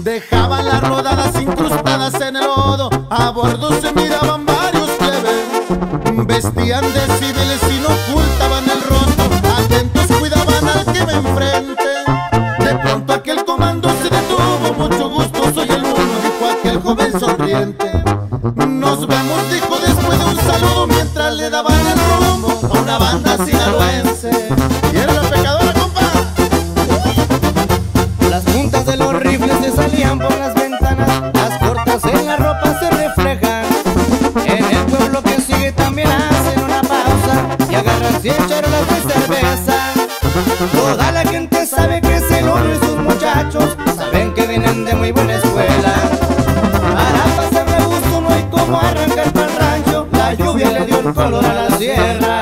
Dejaban las rodadas incrustadas en el lodo, a bordo se miraban varios plebes. Vestían de civiles y no ocultaban el rostro, atentos cuidaban al que me enfrente. De pronto aquel comando se detuvo, mucho gusto, soy el uno, dijo aquel joven sonriente. Nos vemos, dijo después de un saludo, mientras le daban el rumbo a una banda sinaloense. Y era la pecadora, compa. Las puntas de los rifles se salían por las ventanas, las cortas en la ropa se reflejan. En el pueblo que sigue también hacen una pausa y agarran 100 charolas de cerveza. Toda la gente sabe que es el uno y sus muchachos saben que vienen de muy buena escuela. Para pasar de gusto no hay como arrancar para el rancho, la lluvia le dio el color a la sierra.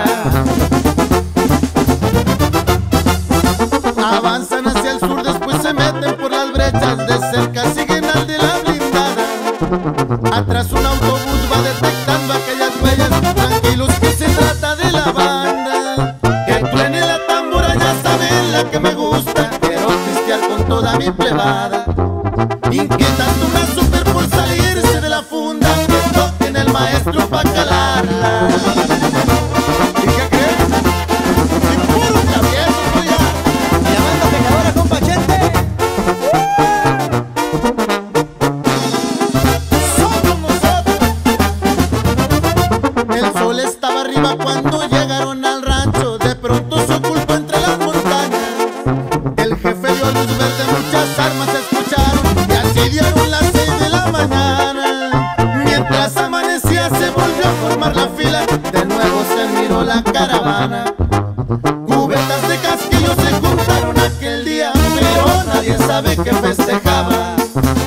Avanzan hacia el sur, después se meten por las brechas, de cerca siguen al de la blindada. Atrás un autobús va detectando aquellas huellas, tranquilos que se trata de la banda. Que truene la tambora, ya saben la que me gusta, quiero pistear con toda mi plebada. Inquietando una super por salirse de la funda, que toquen el maestro pa' calarla. ¿Y qué crees? ¡Y puro travieso soy ya! La banda pecadora, compa Chente. ¡Somos nosotros! El sol estaba arriba cuando llegaron al rancho, de pronto se ocultó entre las montañas. El jefe dio luz verde, muchas armas se escucharon, y así dieron las 6 de la mañana. Mientras amanecía se volvió a formar la fila, de nuevo se miró la caravana. Cubetas de casquillo se juntaron aquel día, pero nadie sabe que festejaba.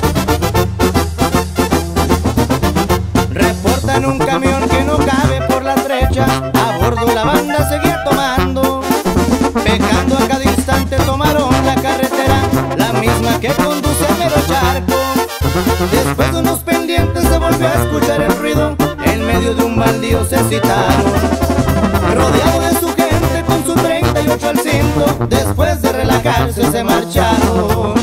Reportan un camión que no cabe por las brechas, a bordo la banda seguía tomando. Pecando a cada instante tomaron la carretera, la misma que conduce a Mero Charco. Después de unos pendientes se volvió a escuchar el ruido, en medio de un baldío se citaron. Rodeado de su gente con su 38 al cinto, después de relajarse se marcharon.